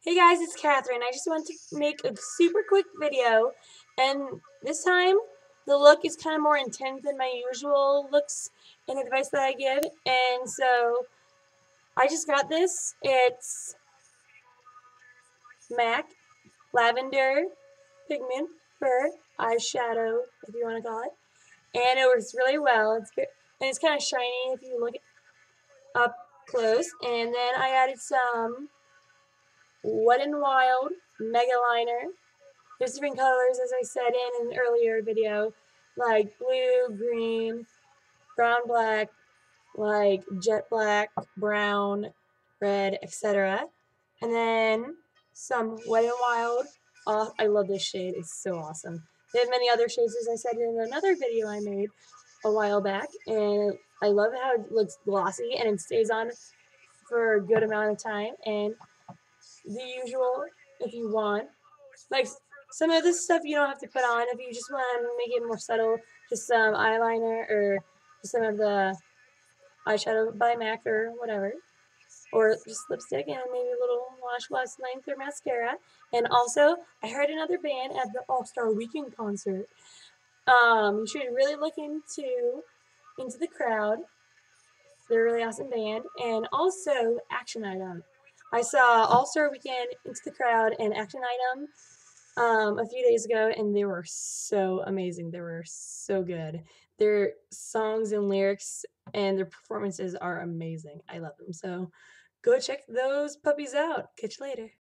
Hey guys, it's Catherine. I just want to make a super quick video, and this time the look is kind of more intense than my usual looks and advice that I give, and so I just got this. It's MAC Lavender Pigment Fur Eyeshadow, if you want to call it, and it works really well. It's kind of shiny if you look up close, and then I added some Wet n Wild Mega Liner. There's different colors, as I said in an earlier video, like blue, green, brown, black, like jet black, brown, red, etc. And then some Wet n Wild. Oh, I love this shade. It's so awesome. They have many other shades, as I said in another video I made a while back, and I love how it looks glossy and it stays on for a good amount of time. And the usual, if you want, like some of this stuff you don't have to put on if you just want to make it more subtle. Just some eyeliner or just some of the eyeshadow by MAC or whatever. Or just lipstick and maybe a little Lash Blast length or mascara. And also, I heard another band at the All-Star Weekend concert. You should really look into the crowd. They're a really awesome band. And also, Action Item. I saw All-Star Weekend, Into the Crowd, and Action Item a few days ago, and they were so amazing. They were so good. Their songs and lyrics and their performances are amazing. I love them. So go check those puppies out. Catch you later.